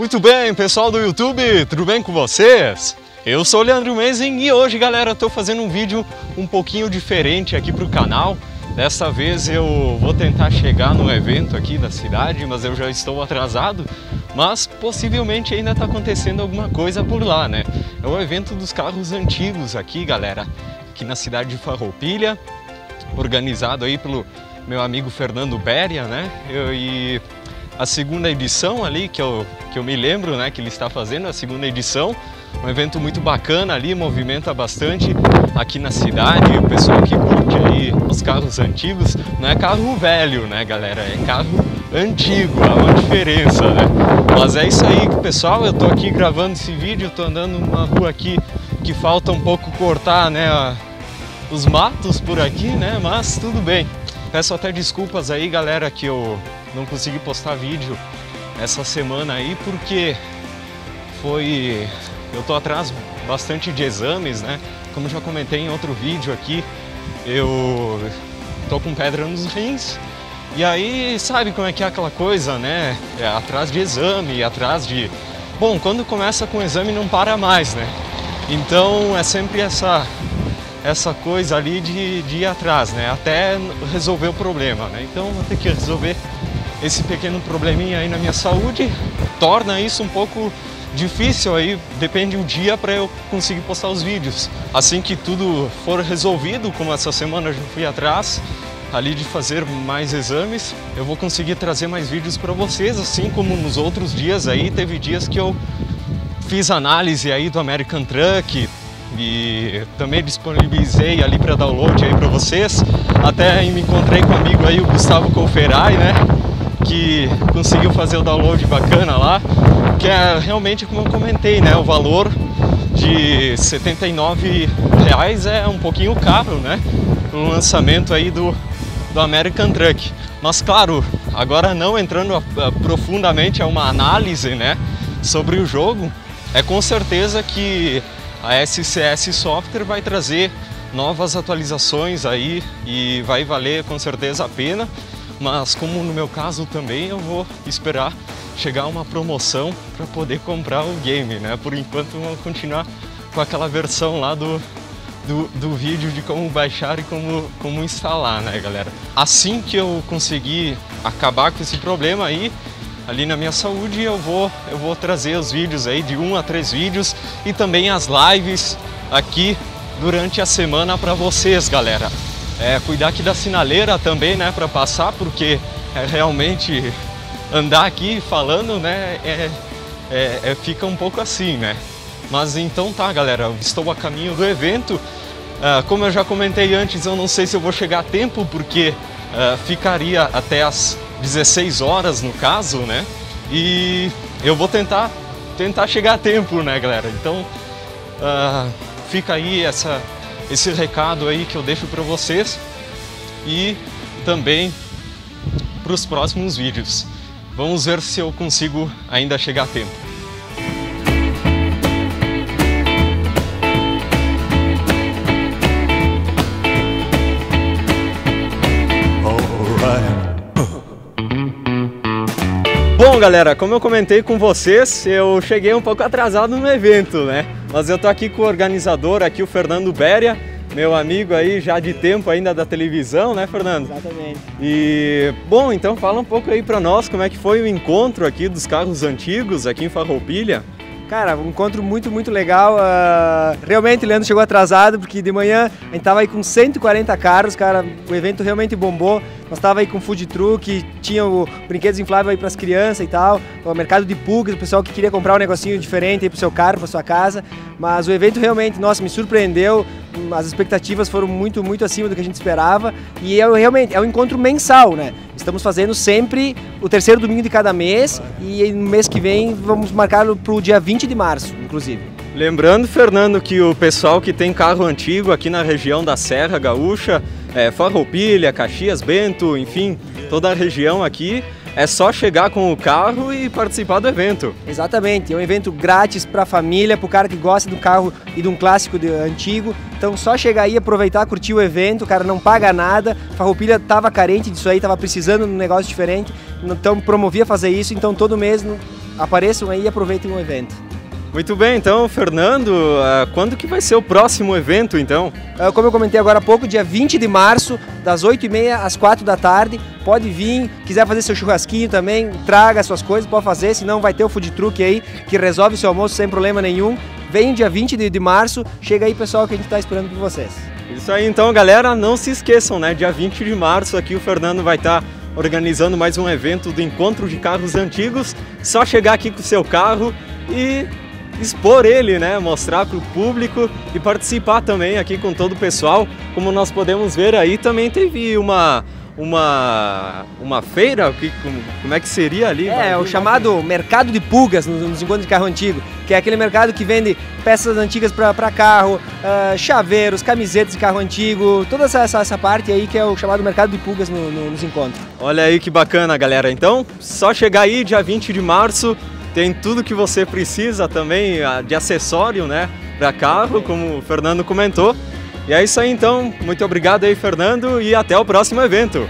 Muito bem, pessoal do YouTube, tudo bem com vocês? Eu sou o Leandro Mezin e hoje, galera, eu tô fazendo um vídeo um pouquinho diferente aqui pro canal. Dessa vez eu vou tentar chegar no evento aqui da cidade, mas eu já estou atrasado. Mas possivelmente ainda tá acontecendo alguma coisa por lá, né? É o evento dos carros antigos aqui, galera, aqui na cidade de Farroupilha, organizado aí pelo meu amigo Fernando Beria, né? E a segunda edição ali, que eu me lembro, né, que ele está fazendo, a segunda edição. Um evento muito bacana ali, movimenta bastante aqui na cidade. O pessoal que curte aí os carros antigos, não é carro velho, né, galera? É carro antigo, há uma diferença, né? Mas é isso aí, pessoal. Eu tô aqui gravando esse vídeo, tô andando numa rua aqui que falta um pouco cortar, né, os matos por aqui, né? Mas tudo bem. Peço até desculpas aí, galera, que eu não consegui postar vídeo essa semana aí, porque eu tô atrás bastante de exames, né? Como já comentei em outro vídeo aqui, eu tô com pedra nos rins. E aí, sabe como é que é aquela coisa, né? É atrás de exame, atrás de... Bom, quando começa com o exame não para mais, né? Então é sempre essa coisa ali de ir atrás, né? Até resolver o problema, né? Então vou ter que resolver esse pequeno probleminha aí na minha saúde. Torna isso um pouco difícil aí, depende do dia para eu conseguir postar os vídeos. Assim que tudo for resolvido, como essa semana eu já fui atrás ali de fazer mais exames, eu vou conseguir trazer mais vídeos para vocês, assim como nos outros dias aí. Teve dias que eu fiz análise aí do American Truck e também disponibilizei ali para download aí para vocês. Até me encontrei com um amigo aí, o Gustavo Colferai, né, que conseguiu fazer o download bacana lá, que é realmente, como eu comentei, né, o valor de R$ 79 é um pouquinho caro, né, no lançamento aí do American Truck. Mas claro, agora não entrando profundamente a uma análise, né, sobre o jogo, é com certeza que a SCS Software vai trazer novas atualizações aí e vai valer com certeza a pena. Mas como no meu caso também, eu vou esperar chegar uma promoção para poder comprar o game, né? Por enquanto vamos continuar com aquela versão lá do vídeo de como baixar e como instalar, né, galera? Assim que eu conseguir acabar com esse problema aí, ali na minha saúde, eu vou trazer os vídeos aí, de 1 a 3 vídeos, e também as lives aqui durante a semana para vocês, galera. Cuidar aqui da sinaleira também, né, para passar, porque realmente andar aqui falando, né, fica um pouco assim, né. Mas então tá, galera, eu estou a caminho do evento. Como eu já comentei antes, eu não sei se eu vou chegar a tempo, porque ficaria até as 16 horas no caso, né, e eu vou tentar chegar a tempo, né, galera. Então fica aí esse recado aí que eu deixo para vocês e também para os próximos vídeos. Vamos ver se eu consigo ainda chegar a tempo. Bom, galera, como eu comentei com vocês, eu cheguei um pouco atrasado no evento, né? Mas eu tô aqui com o organizador, aqui o Fernando Beria, meu amigo aí já de tempo ainda da televisão, né, Fernando? Exatamente. E, bom, então fala um pouco aí pra nós como é que foi o encontro aqui dos carros antigos aqui em Farroupilha. Cara, um encontro muito legal. Realmente o Leandro chegou atrasado, porque de manhã a gente tava aí com 140 carros, cara, o evento realmente bombou. Nós tava aí com food truck, tinha o brinquedos infláveis aí pras crianças e tal, o mercado de pugs, o pessoal que queria comprar um negocinho diferente aí pro seu carro, pra sua casa. Mas o evento realmente, nossa, me surpreendeu, as expectativas foram muito acima do que a gente esperava. E realmente é um encontro mensal, né? Estamos fazendo sempre o terceiro domingo de cada mês, e no mês que vem vamos marcá-lo para o dia 20 de março, inclusive. Lembrando, Fernando, que o pessoal que tem carro antigo aqui na região da Serra Gaúcha, Farroupilha, Caxias, Bento, enfim, toda a região aqui, é só chegar com o carro e participar do evento. Exatamente, é um evento grátis para a família, para o cara que gosta do carro e de um clássico antigo. Então só chegar aí, aproveitar, curtir o evento, o cara não paga nada. Farroupilha estava carente disso aí, estava precisando de um negócio diferente, então promovia fazer isso. Então todo mês apareçam aí e aproveitem o evento. Muito bem, então, Fernando, quando que vai ser o próximo evento, então? Como eu comentei agora há pouco, dia 20 de março, das 8h30 às 4 da tarde, pode vir, quiser fazer seu churrasquinho também, traga suas coisas, pode fazer, senão vai ter o food truck aí, que resolve o seu almoço sem problema nenhum. Vem dia 20 de março, chega aí pessoal que a gente está esperando por vocês. Isso aí então, galera, não se esqueçam, né, dia 20 de março aqui o Fernando vai estar organizando mais um evento do Encontro de Carros Antigos, só chegar aqui com o seu carro e expor ele, né, mostrar para o público e participar também aqui com todo o pessoal. Como nós podemos ver aí, também teve uma feira, como é que seria ali? É o chamado mercado de pulgas nos encontros de carro antigo, que é aquele mercado que vende peças antigas para carro, chaveiros, camisetas de carro antigo, toda essa parte aí que é o chamado mercado de pulgas nos encontros. Olha aí que bacana, galera. Então, só chegar aí dia 20 de março, tem tudo que você precisa também de acessório, né, para carro, como o Fernando comentou. E é isso aí então, muito obrigado aí, Fernando, e até o próximo evento.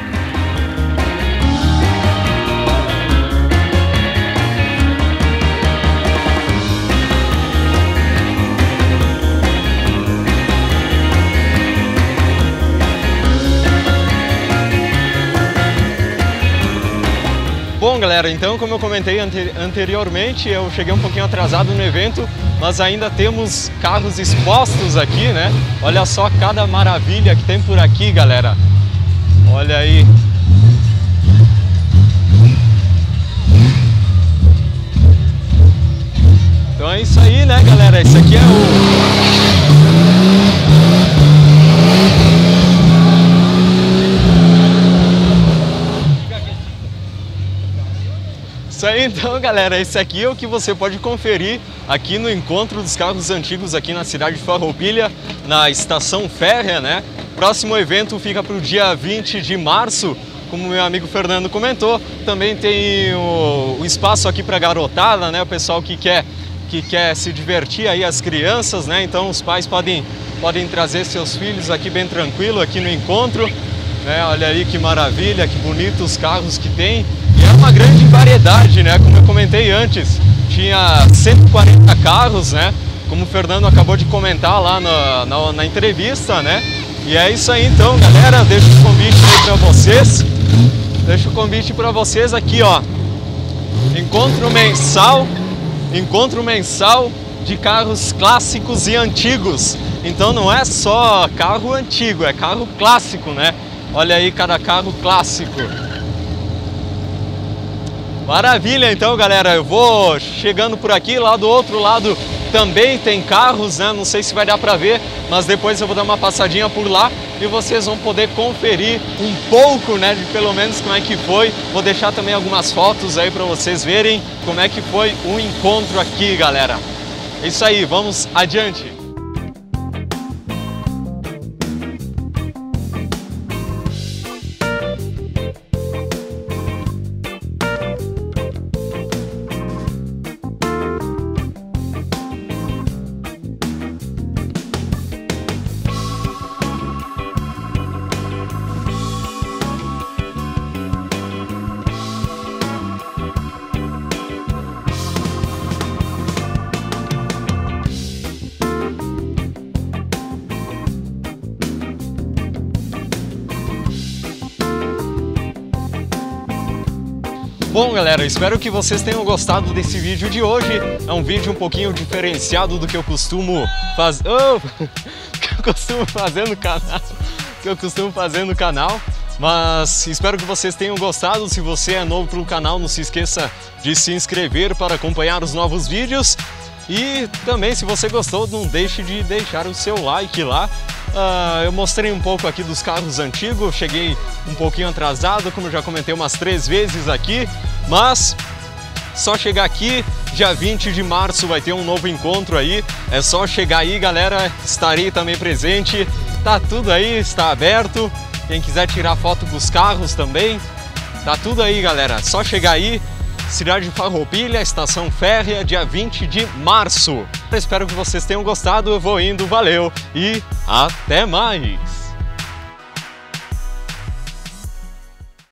Bom, galera, então como eu comentei anteriormente, eu cheguei um pouquinho atrasado no evento, mas ainda temos carros expostos aqui, né? Olha só cada maravilha que tem por aqui, galera. Olha aí. Então é isso aí, né, galera? Esse aqui é Isso aí então, galera, esse aqui é o que você pode conferir aqui no Encontro dos Carros Antigos aqui na cidade de Farroupilha, na estação férrea, né? Próximo evento fica para o dia 20 de março, como meu amigo Fernando comentou. Também tem o espaço aqui para garotada, né? O pessoal que quer se divertir aí, as crianças, né? Então os pais podem trazer seus filhos aqui bem tranquilo aqui no encontro, né? Olha aí que maravilha, que bonitos os carros que tem. E é uma grande variedade, né? Como eu comentei antes, tinha 140 carros, né? Como o Fernando acabou de comentar lá na entrevista, né? E é isso aí então, galera, deixo o convite aí para vocês. Deixo o convite para vocês aqui, ó. Encontro mensal de carros clássicos e antigos. Então não é só carro antigo, é carro clássico, né? Olha aí cada carro clássico. Maravilha, então, galera, eu vou chegando por aqui. Lá do outro lado também tem carros, né? Não sei se vai dar para ver, mas depois eu vou dar uma passadinha por lá e vocês vão poder conferir um pouco, né, de pelo menos como é que foi. Vou deixar também algumas fotos aí para vocês verem como é que foi o encontro aqui, galera. É isso aí, vamos adiante. Bom, galera, espero que vocês tenham gostado desse vídeo de hoje. É um vídeo um pouquinho diferenciado do que eu costumo fazer. Que eu costumo fazer no canal. Mas espero que vocês tenham gostado. Se você é novo pro canal, não se esqueça de se inscrever para acompanhar os novos vídeos. E também, se você gostou, não deixe de deixar o seu like lá. Eu mostrei um pouco aqui dos carros antigos, cheguei um pouquinho atrasado, como eu já comentei umas 3 vezes aqui, mas só chegar aqui, dia 20 de março vai ter um novo encontro aí, é só chegar aí, galera, estarei também presente, tá tudo aí, está aberto, quem quiser tirar foto com os carros também, tá tudo aí, galera, só chegar aí. Cidade de Farroupilha, estação férrea, dia 20 de março. Espero que vocês tenham gostado, eu vou indo, valeu e até mais!